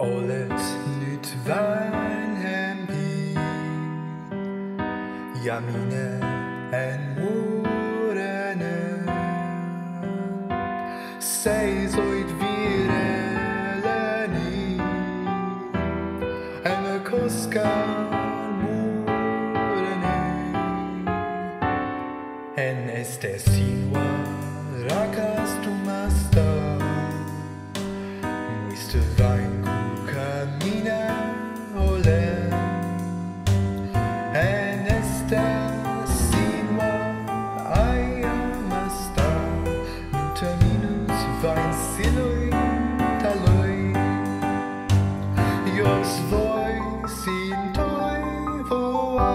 Olet nyt vanhempi ja minä en muurene. Seisoit vierelläni, emme koskaan muurene. En estä sinua rakastumasta, muista vain kuka minä olen. En estä sinua ajamasta, mutta minut vain silloin tällöin. Jos voisin toivoa,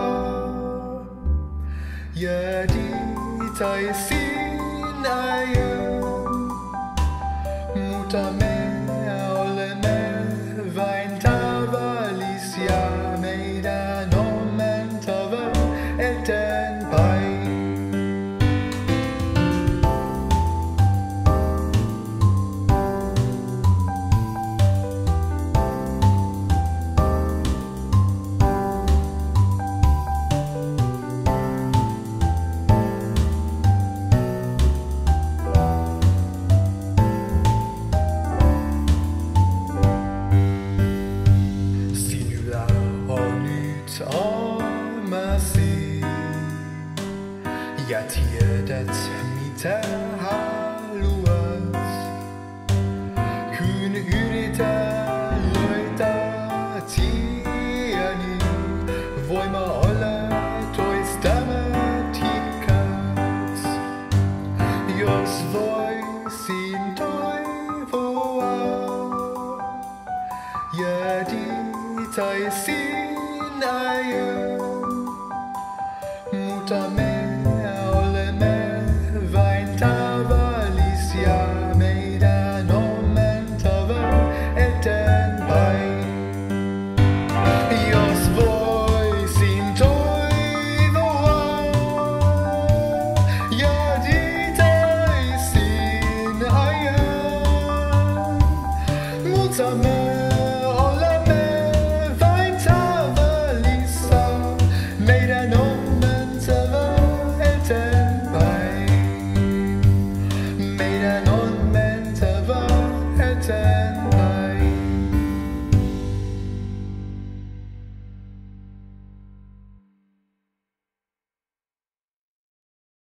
jätitaisin ajan, mutta me olemme vain tavallisia, meidän on mentävä eteenpäin. Olmasi ja tiedät mitä haluat, kun yritän löytää tieni, voima olla toistamatikkaat. Jos voisin toivoa, jätitaisin ajan, mutta me